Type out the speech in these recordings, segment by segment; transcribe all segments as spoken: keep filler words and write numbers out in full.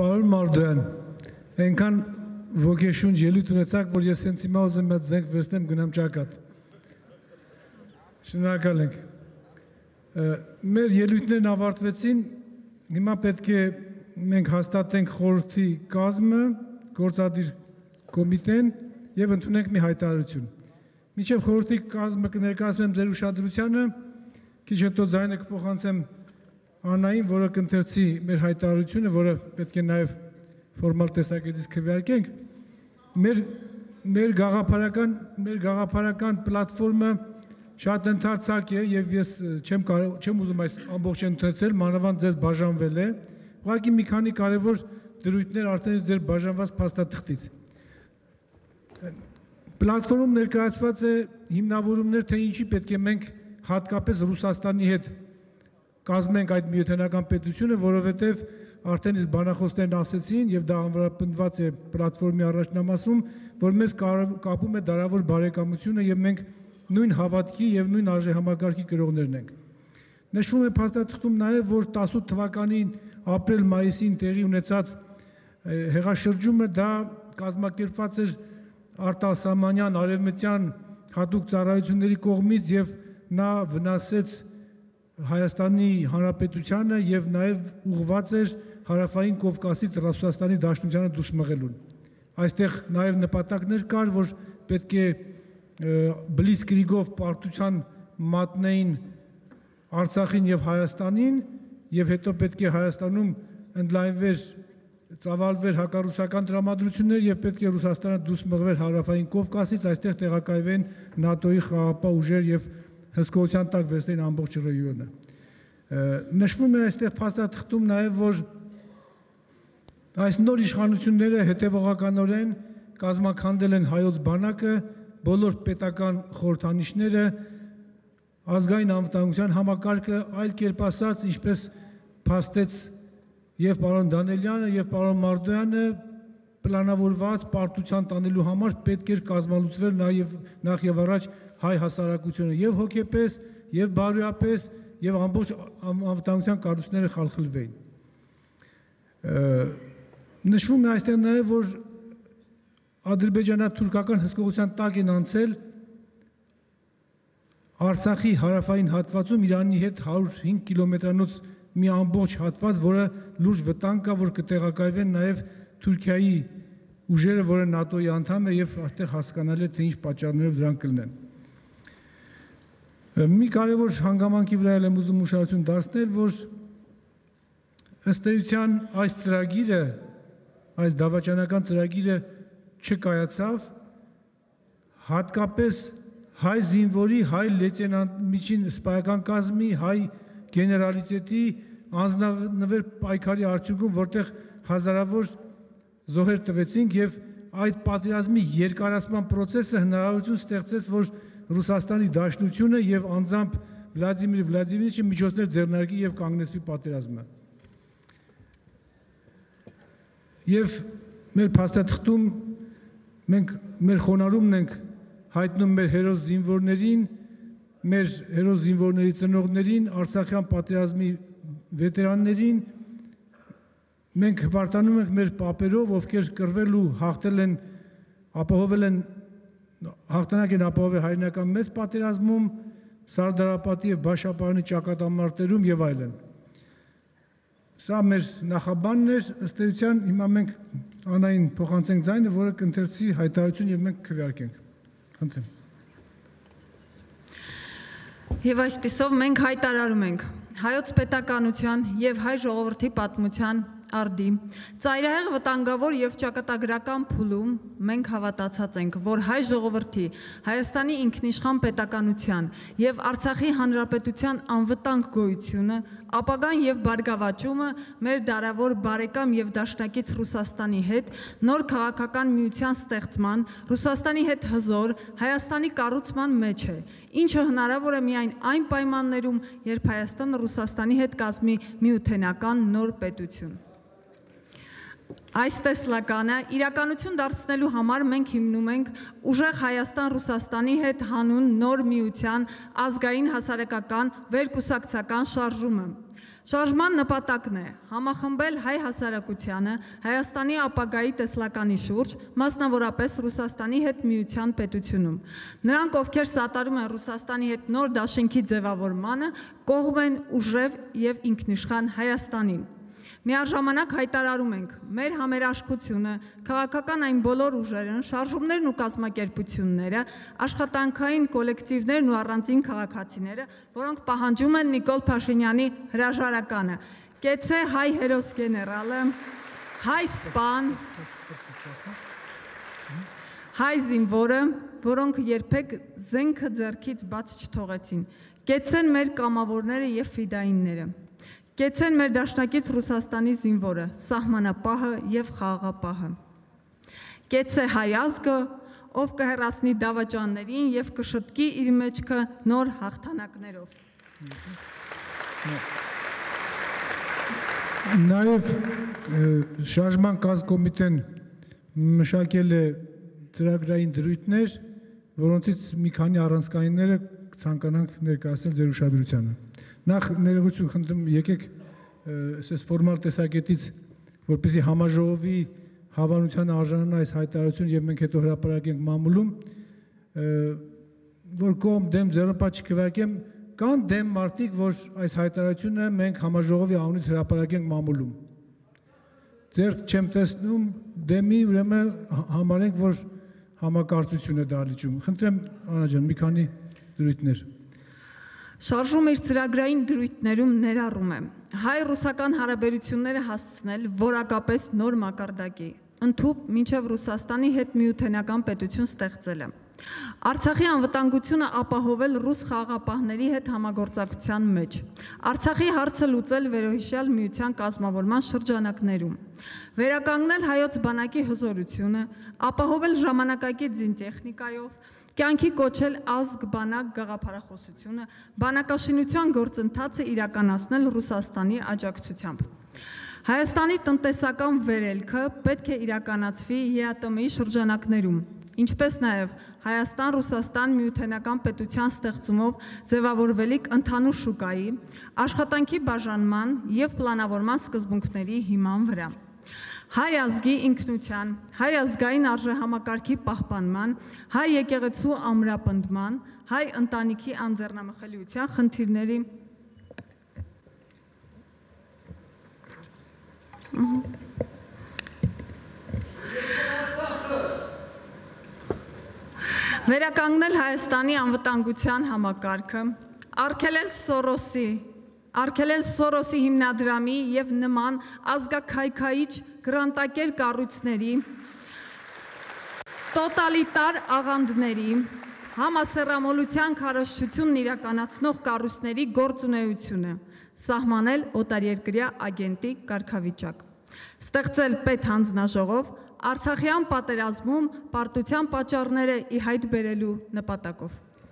Պարոն Մարդոյան, այնքան ոգեշունչ ելույթ ունեցաք, որ ես հենց հիմա ուզում եմ զենք վերցնեմ գնամ ճակատ։ Շնորհակալ ենք։ Մեր ելույթներն ավարտվեցին, հիմա պետք է մենք հաստատենք խորհրդի կազմը, գործադիր կոմիտեն եւ ընդունենք մի հայտարարություն։ Մինչև խորհրդի կազմը կներկայացնեմ ձեր ուշադրությանը, քիչ հետո ձայնը կփոխանցեմ Աննային, որը կընթերցի մեր հայտարարությունը, որը պետք է նաև ֆորմալ տեսակետից քվեարկենք, մեր մեր գաղափարական մեր գաղափարական պլատֆորմը շատ ընդարձակ է եւ ես չեմ չեմ ուզում այս ամբողջը ընթերցել, մանավանդ ձեզ բաժանվել է, ուղղակի մի քանի կարևոր դրույթներ արդեն ձեր բաժանված փաստաթղթից։ Պլատֆորմում ներկայացված է հիմնավորումներ, թե ինչի պետք է մենք հատկապես Ռուսաստանի հետ կազմենք այդ միութենական պետությունը, որովհետև արդեն իսկ բանախոսներն ասեցին եւ դա ամրապնդված է պլատֆորմի առաջնամասում, որ մեզ կապում է դարավոր բարեկամությունը եւ մենք նույն հավատքի եւ նույն արժեհամակարգի կրողներն ենք։ Նշվում է փաստաթղթում նաեւ, որ տասութ թվականին ապրիլ-մայիսին տեղի ունեցած հեղաշրջումը դա կազմակերպված էր արտասահմանյան արևմտյան հատուկ ծառայությունների կողմից եւ նա վնասեց Հայաստանի Հանրապետությանը եւ նաեւ ուղղված էր Հարավային Կովկասից Ռուսաստանի Դաշնությանը դուրս մղելուն։ Այստեղ նաեւ նպատակներ կար, որ պետք է բլիցկրիգով պարտության մատնեին Արցախին եւ Հայաստանին եւ հետո պետք է Հայաստանում ընդլայնվեր ծավալվեր հակառուսական տրամադրություններ եւ պետք է Ռուսաստանը դուրս մղվեր Հարավային Կովկասից, այստեղ տեղակայվեն ՆԱՏՕ-ի խաղաղապահ ուժեր եւ հսկողության տակ վերցնեն ամբողջ ռեգիոնը։ Նշվում է այստեղ փաստաթղթում նաեւ, որ այս նոր իշխանությունները հետևողականորեն կազմաքանդել են հայոց բանակը, բոլոր պետական խորհրդանիշները, ազգային անվտանգության համակարգը, այլ կերպ ասած, ինչպես փաստեց եւ պարոն Դանելյանը եւ պարոն Մարդոյանը, պլանավորված պարտության տանելու համար պետք էր կազմալուծվել նաեւ նախ եւ առաջ հայ հասարակությունը եւ հոգեպես եւ բարոյապես եւ ամբողջ անվտանգության կառույցները խալխլվեին։ Նշվում է այստեղ նաեւ, որ ադրբեջանա-թուրքական հսկողության տակ են անցել Արցախի հարավային հատվածում Իրանի հետ հարյուր հինգ կիլոմետրանոց մի ամբողջ հատված, որը լուրջ վտանգ կա, որ կտեղակայվեն նաեւ Թուրքիայի ուժերը, որը ՆԱՏՕ-ի անդամ է եւ այդտեղ հասկանալի է, թե ինչ պատճառներով դրանք կլինեն։ Մի կարևոր հանգամանքի վրա եմ ուզում ուշադրություն դարձնել, որ ըստ էության այս ծրագիրը, այս դավաճանական ծրագիրը չկայացավ, հատկապես հայ զինվորի, հայ լեյտենանտ միջին սպայական կազմի, հայ գեներալիտետի անձնավեր պայքարի արդյունքում, որտեղ հազարավոր զոհեր տվեցինք եւ այդ պատերազմի երկարացման process-ը հնարավորություն ստեղծեց, որ Ռուսաստանի Դաշնությունը եւ անձամբ Վլադիմիր Վլադիմիրիչը միջոցներ ձեռնարկի եւ կանգնեցվի պատերազմը։ Եվ մեր փաստաթղթում մենք մեր խոնարհումն ենք հայտնում մեր հերոս զինվորներին, մեր հերոս զինվորների ծնողներին, Արցախյան պատերազմի վետերաններին, մենք հպարտանում ենք մեր պապերով, ովքեր կռվել ու հաղթել են, ապահովել են հաղթանակ են ապահովել հայրենական մեծ պատերազմում, Սարդարապատի եւ Բաշապարանի ճակատամարտերում եւ այլն։ Սա մեր նախաբանն էր, ըստ էության հիմա մենք Աննային փոխանցենք ձայնը, որը կընթերցի հայտարարություն եւ մենք քվեարկենք։ Խնդրեմ։ Եվ այսպիսով մենք հայտարարում ենք հայոց պետականության եւ հայ ժողովրդի պատմության արդի ծայրահեղ վտանգավոր եւ ճակատագրական փուլում մենք հավատացած ենք, որ հայ ժողովրդի, Հայաստանի ինքնիշխան պետականության եւ Արցախի հանրապետության անվտանգ գոյությունը, ապագան եւ բարգավաճումը մեր դարավոր բարեկամ եւ դաշնակից Ռուսաստանի հետ նոր քաղաքական միության ստեղծման, Ռուսաստանի հետ հզոր Հայաստանի կառուցման մեջ է, ինչը հնարավոր է միայն այն պայմաններում, երբ Հայաստանը Ռուսաստանի հետ կազմի միութենական նոր պետություն։ Այս տեսլականը իրականություն դարձնելու համար մենք հիմնում ենք ուժեղ Հայաստան-Ռուսաստանի հետ հանուն նոր միության ազգային հասարակական վերկուսակցական շարժումը։ Շարժման նպատակն է համախմբել հայ հասարակությանը Հայաստանի ապագայի տեսլականի շուրջ, մասնավորապես Ռուսաստանի հետ միության պետությունում։ Նրանք, ովքեր սատարում են Ռուսաստանի հետ նոր դաշինքի ձևավորմանը, կողմ են ուժև եւ ինքնիշխան Հայաստանին։ Միաժամանակ հայտարարում ենք մեր համերաշխությունը, քաղաքական այն բոլոր ուժերն, շարժումներն ու կազմակերպությունները, աշխատանքային կոլեկտիվներն ու առանձին քաղաքացիները, որոնք պահանջում են Նիկոլ Փաշինյանի հրաժարականը։ Կեցե հայ հերոս գեներալը, հայ սպան, հայ զինվորը, որոնք երբեք զենքը ձեռքից բաց չթողեցին։ Կեցեն մեր կամավորները եւ ֆիդայինները։ Կեցեն մեր դաշնակից Ռուսաստանի զինվորը, սահմանապահը եւ խաղաղապահը։ Կեցե հայ ազգը, ով կհեռացնի դավաճաններին եւ կշտկի իր մեջքը նոր հաղթանակներով։ Նաեւ շարժման կազմկոմիտեն մշակել է ծրագրային դրույթներ, որոնցից մի քանի առանցքայինները ցանկանանք ներկայացնել ձեր ուշադրությանը։ Նախ ներողություն խնդրում եկեք այսպես ֆորմալ տեսակետից, որպեսզի համաժողովի հավանության արժանանա այս հայտարարությունը եւ մենք հետո հրապարակենք մամուլում, որ կողմ դեմ ձեռնպա չքվարկեմ, կան դեմ մարդիկ, որ այս հայտարարությունը մենք համաժողովի անունից հրապարակենք մամուլում։ Ձեռք չեմ տեսնում դեմի, ուրեմն համարենք, որ համակարծություն է դալիճում։ Խնդրեմ Անա ջան, մի քանի դրույթներ։ Շարժում իր ծրագրային դրույթներում ներառում է հայ-ռուսական հարաբերությունները հասցնել որակապես նոր մակարդակի, ընդհուպ մինչև Ռուսաստանի հետ միութենական պետություն ստեղծելը։ Արցախի անվտանգությունը ապահովել ռուս խաղաղապահների հետ համագործակցության մեջ, Արցախի հարցը լուծել վերոհիշյալ միության կազմավորման շրջանակներում, վերականգնել հայոց բանակի հզորությունը, ապահովել ժամանակակից զինտեխնիկայով, կյանքի կոչել ազգ բանակ գաղափարախոսությունը, բանակաշինության գործընթացը իրականացնել Ռուսաստանի աջակցությամբ։ Հայաստանի տնտեսական վերելքը պետք է իրականացվի ԵԱՏՄ-ի շրջանակներում, ինչպես նաև Հայաստան-Ռուսաստան միութենական պետության ստեղծումով ձևավորվելիք ընդհանուր շուկայի, աշխատանքի բաժանման և պլանավորման սկզբունքների հիման վրա։ Հայ ազգի ինքնության, հայ ազգային արժեհամակարգի պահպանման, հայ եկեղեցու ամրապնդման, հայ ընտանիքի անձեռնամխելիության խնդիրների վերականգնել Հայաստանի անվտանգության համակարգը, արգելել Սորոսի, արգելել Սորոսի հիմնադրամի և նման ազգաքայքայիչ գրանտակեր կառույցների, տոտալիտար աղանդների, համասեռամոլության քարոզչությունն իրականացնող կառույցների գործունեությունը, սահմանել օտարերկրյա ագենտի կարգավիճակ, ստեղծել պետհանձնաժողով Արցախյան պատերազմում պարտության պատճառները ի հայտ բերելու նպատակով։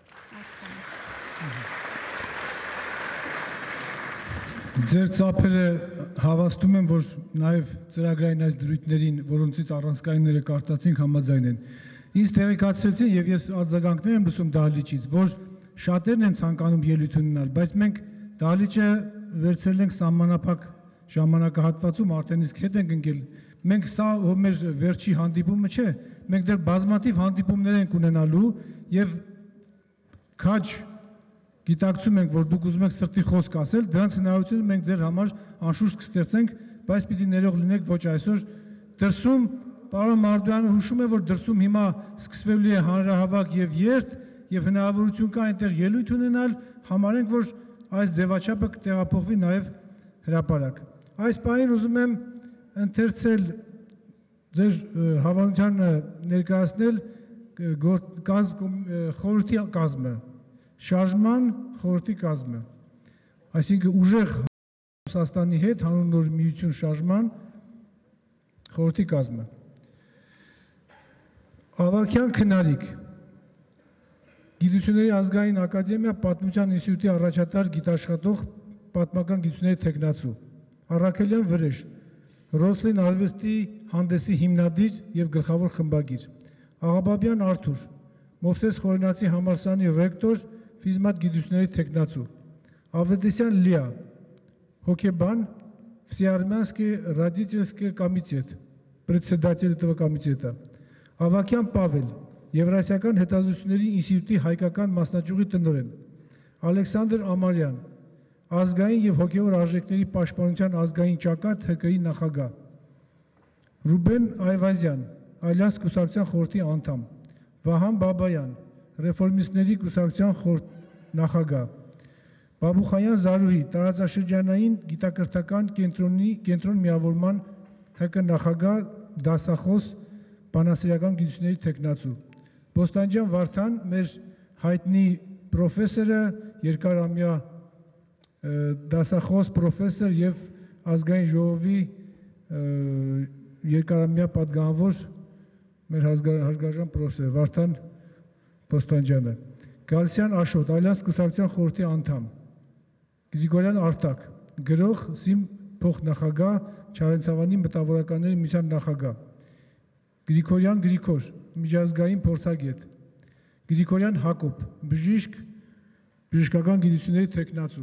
Ձեր ծափերը հավաստում են, որ նաև ծրագրային այս դրույթներին, որոնցից առանցքայինները կարտացինք, համաձայն են։ Ինձ տեղեկացրեցին եւ ես արձագանքներ եմ լսում դահլիճից, որ շատերն են ցանկանում ելույթ ունենալ, բայց մենք դահլիճը վերցրել ենք սահմանափակ ժամանակահատվածում, արդեն իսկ հետ ենք ընկել։ Մենք սա մեր վերջի հանդիպումը չէ, մենք դեռ բազմաթիվ հանդիպումներ ենք ունենալու եւ քաջ գիտակցում ենք, որ դուք ուզում եք սրտի խոսք ասել, դրանց հնարավորությունը մենք ձեր համար անշուշտ կստեղծենք, բայց պիտի ներող լինեք ոչ այսօր դրսում պարոն Մարդոյանը հուշում է, որ դրսում հիմա սկսվելու է հանրահավաք եւ երթ եւ հնարավորություն կա այնտեղ ելույթ ունենալ, համարենք, որ այս ձևաչափը կտեղափոխվի նաեւ հրապարակ։ Այս պահին ուզում եմ ընթերցել ձեր հավանությանը ներկայացնել խորհրդի կազմը, շարժման խորհրդի կազմը, այսինքն ուժեղ Ռուսաստանի հետ հանուն նոր միություն շարժման խորհրդի կազմը։ Ավագյան քնարիք, Գիտությունների ազգային ակադեմիա պատմության ինստիտուտի առաջատար գիտաշխատող պատմական գիտությունների թեկնածու, Առաքելյան Վրեժ, Ռոսլին արվեստի հանդեսի հիմնադիր և գլխավոր խմբագիր, Աղաբաբյան Արթուր, Մովսես Խորենացի համալսարանի ռեկտոր, ֆիզմատ գիտությունների թեկնածու, Ավետիսյան Լիա, հոգեբան, Всеармянский родительский комитет, председатель этого комитета, Ավակյան Պավել, Եվրասիական հետազոտությունների ինստիտուտի հայկական մասնաճյուղի տնօրեն, Ալեքսանդր Ամարյան, ազգային և հոգևոր արժեքների պաշտպանության ազգային ճակատ ՀԿ-ի նախագահ, Ռուբեն Այվազյան, Ալյանս կուսակցության խորհրդի անդամ, Վահան Բաբայան, Ռեֆորմիստների կուսակցության խորհրդի նախագահ, Բաբուխայան Զարուհի, տարածաշրջանային գիտակրթական կենտրոնի կենտրոն միավորման ՀԿ նախագահ, դասախոս, բանասիրական գիտությունների թեկնածու, Բոստանջյան Վարդան, մեր հայտնի պրոֆեսորը, երկարամյա դասախոս պրոֆեսոր և ազգային ժողովի երկարամյա պատգամավոր մեր հարգարժան պրոֆեսոր Վարդան Բոստանջյանը, Գալստյան Աշոտ, Ալյանս կուսակցության խորհրդի անդամ, Գրիգորյան Արտակ, գրող, ՍԻՄ փոխնախագահ, Չարենցավանի մտավորականների միության նախագահ, Գրիգորյան Գրիգոր, միջազգային փորձագետ, Գրիգորյան Հակոբ, բժիշկ, բժշկական գիտությունների թեկնածու,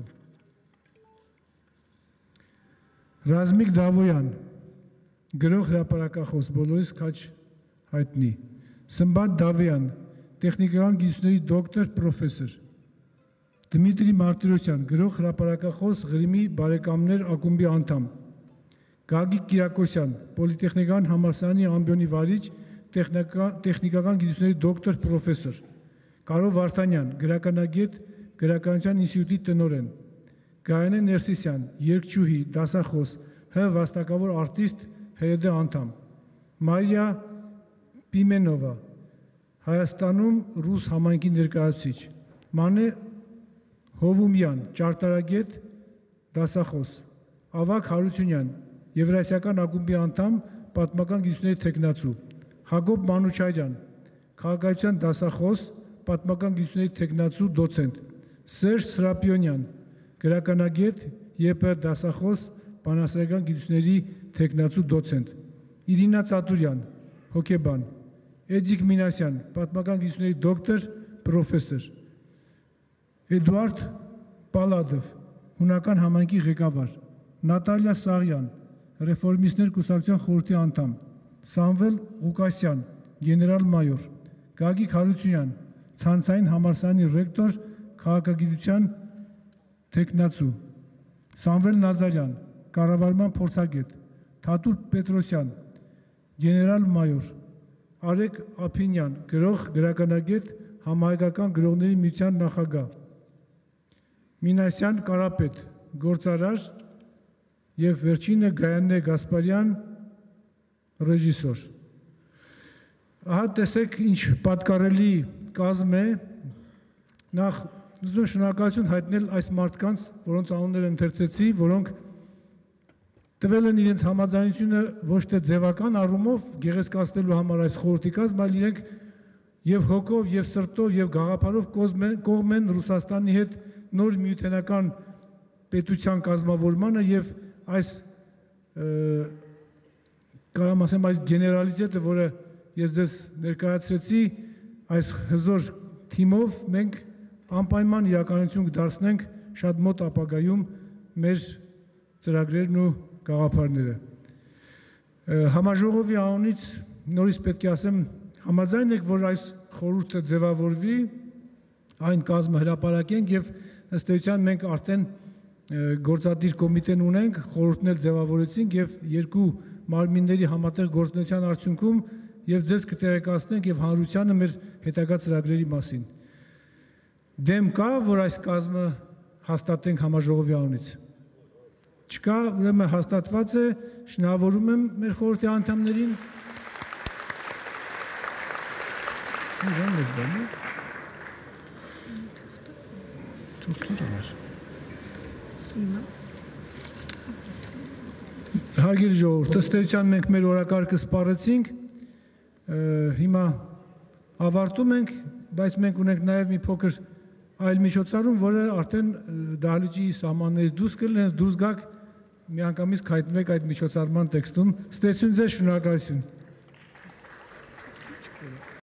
Ռազմիկ Դավոյան, գրող, հրապարակախոս, բոլորիս քաչ հայտնի, Սմբատ Դավեյան, տեխնիկական գիտությունների դոկտոր, պրոֆեսոր, Դմիտրի Մարտիրոսյան, գրող, հրապարակախոս, Ղրիմի բարեկամներ ակումբի անդամ, Գագիկ Կիրակոսյան, Պոլիտեխնիկական համալսարանի ամբիոնի վարիչ, տեխնիկական գիտությունների դոկտոր, պրոֆեսոր, Կարո Վարդանյան, գրականագետ, գրականության ինստիտուտի տնօրեն, Գայանե Ներսիսյան, երգչուհի, դասախոս, Հ վաստակավոր արտիստ, ՀՅԴ անդամ, Մարիա Պիմենովա, Հայաստանում ռուս համայնքի ներկայացուցիչ, Մանե Հովումյան, ճարտարագետ, դասախոս, Ավագ Հարությունյան, Եվրասիական ակումբի անդամ, պատմական գիտությունների թեկնածու, Հակոբ Մանուչարյան, քաղաքացիական դասախոս, պատմական գիտությունների թեկնածու, դոցենտ, Սերժ Սրապիոնյան, գրականագետ, ԵՊ դասախոս, բանասիրական գիտությունների թեկնածու, դոցենտ, Իրինա Ծատուրյան, հոգեբան, Էդիկ Մինասյան, պատմական գիտությունների դոկտոր, պրոֆեսոր, Էդուարդ Պալադով, հունական համայնքի ղեկավար, Նատալիա Սաղյան, ռեֆորմիստներ կուսակցության խորհրդի անդամ, Սամվել Ղուկասյան, գեներալ մայոր, Գագիկ Հարությունյան, ցանցային համալսարանի ռեկտոր, քաղաքագիտության թեկնածու, Սամվել Նազարյան, կառավարման փորձագետ, Թաթուլ Պետրոսյան, գեներալ մայոր, Արեգ Ափինյան, գրող, գրականագետ, համահայկական գրողների միության նախագահ, Մինասյան Կարապետ, գործարար և վերջինը Գայանե Գասպարյան, ռեժիսոր։ Ահա տեսեք ինչ պատկառելի կազմ է, նախ ուզում եմ շնորհակալություն հայտնել այս մարդկանց, որոնց անունները ընթերցեցի, որոնք տվել են իրենց համաձայնությունը ոչ թե ձևական առումով գեղեցկացնելու համար այս խորհրդի կազմ, այլ իրենք և հոգով, և սրտով, և գաղափարով կողմ են Ռուսաստանի հետ նոր միութենական պետության կազմավորմանը և այս կարամ ասեմ այս գեներալիտետը, որը ես ձեզ ներկայացրեցի, այս հզոր թիմով մենք անպայման իրականություն կդարձնենք շատ մոտ ապագայում մեր ծրագրերն ու գաղափարները։ Համաժողովի անունից նորից պետք է ասեմ, համաձայն եք, որ այս խորհուրդը ձևավորվի, այն կազմը հրապարակենք և ըստ էության մենք արդեն գործադիր կոմիտեն ունենք, խորհուրդն էլ ձևավորեցինք և երկու մարմինների համատեղ գործունեության արդյունքում և ձեզ կտեղեկացնենք և հանրությանը մեր հետագա ծրագրերի մասին։ Դեմ կա, որ այս կազմը հաստատենք համաժողովի անունից։ Չկա, ուրեմն հաստատված է, շնորհավորում եմ մեր խորհրդի անդամներին։ Հարգելի ժողովուրդ, ըստ էության մենք մեր օրակարգը սպառեցինք, հիմա ավարտում ենք, բայց մենք ունենք նաև մի փոքր այլ միջոցառում, որը արդեն դահլիճի սահմաններից դուրս կլինի, հենց դուրս գաք միանգամից հայտնվեք այդ միջոցառման տեքստում։ Ստեսություն ձեզ, շնորհակալություն։